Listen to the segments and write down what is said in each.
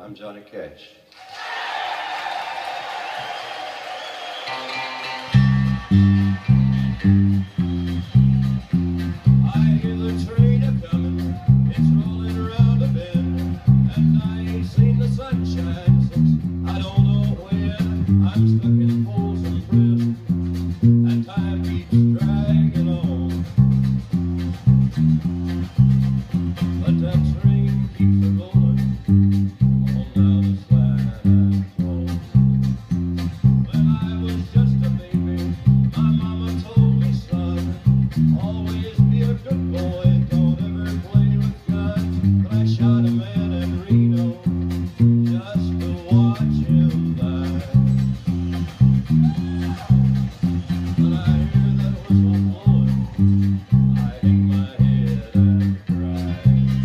I'm Johnny Cash. I hear the train a-comin', it's rolling around a bend, and I ain't seen the sunshine since I don't know when. I'm stuck in Folsom Prison, and time keeps dragging on. But that train keeps a-goin' all down the slide and roll. When I was just a baby, my mama told me, son, always be a good boy, don't ever play with guns. But I shot a man in Reno just to watch him die. When I hear that whistle blowing, I hang my head and cry.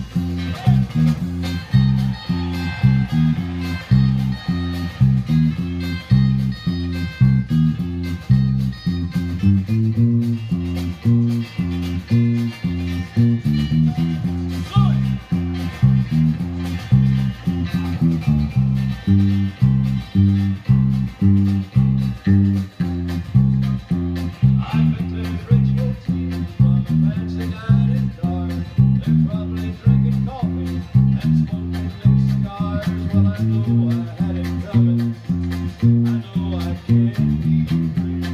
I've been to rich hotels from a fancy dining car. They're probably drinking coffee and smoking big cigars. Well, I know I had it coming. I know I can't be free.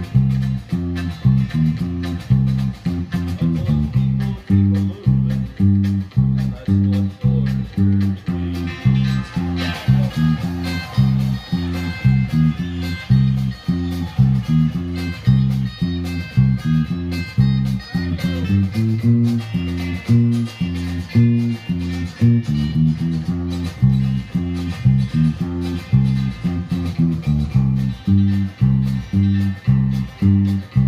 But those people keep a-moving, and that's what tortures me.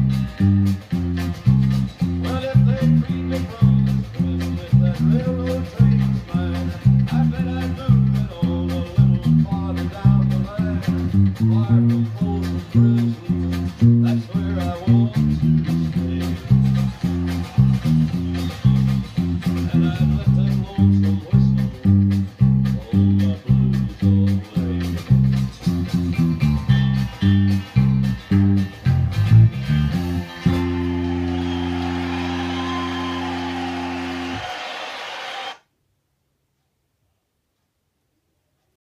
Well, if they free me from this prison with that railroad track,